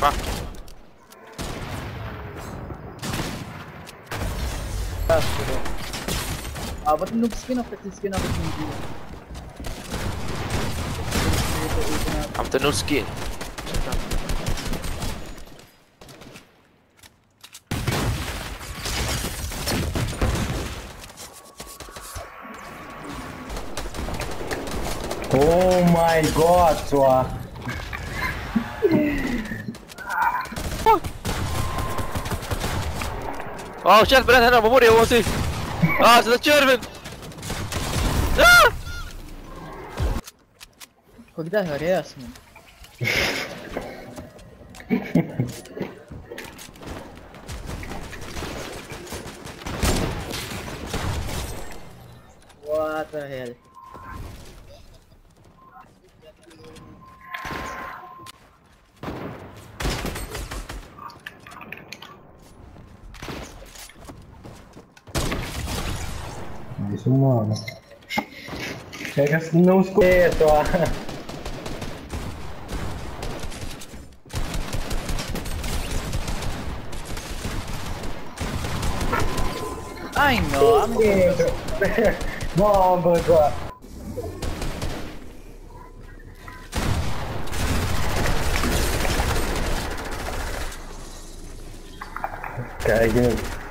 qua. Ba't noob skin of the skin of the movie? After no skin. Oh my god, så. شال بنات هنا ماموريا واسي. ستشيرفن. Когда грязно. What the hell? Isso, mano. Pega não escuta. I know, I'm No, but Caralho.